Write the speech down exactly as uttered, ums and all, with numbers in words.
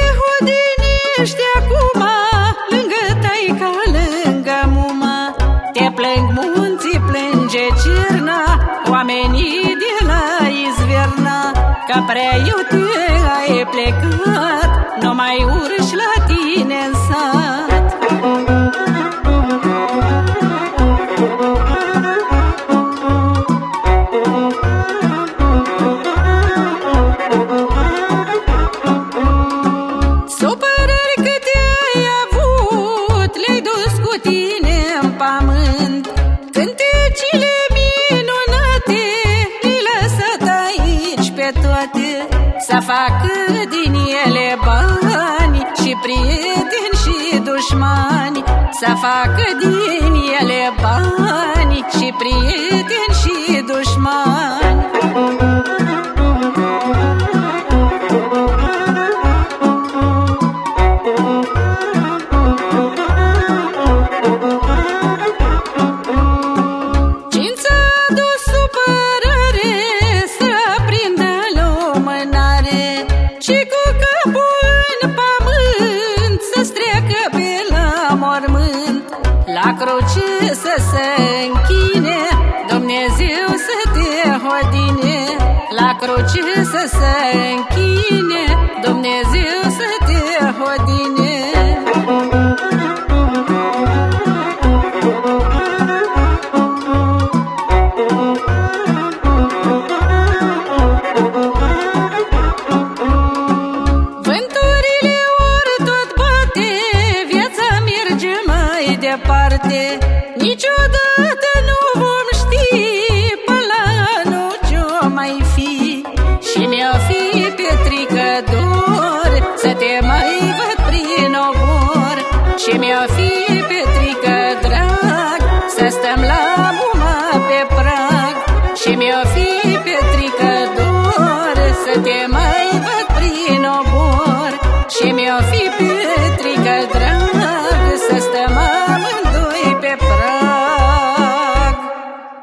hodinești acum lângă taica, lângă muma. Te plâng munții, plânge cerna, oamenii de la izverna, că prea iute ai plecat, nu mai urci la tine în sat. Supărări câte ai avut, le-ai dus cu tine în pământ. Cântecile minunate le-ai lăsat aici pe toate, să facă din ele bani și prieteni și dușmani, să facă din ele bani și prieteni și dușmani. La cruce să se închine, Dumnezeu să te hodine. La cruce să se închine, Dumnezeu să te hodine. Vânturile ori tot bate, viața merge mai departe. Niciodată nu vom ști până la anul ce-o mai fi, și mi-o fi Petrică dor să te mai văd prin obor. Și mi-o fi Petrică drag să stăm la muma pe prag. Și mi-o fi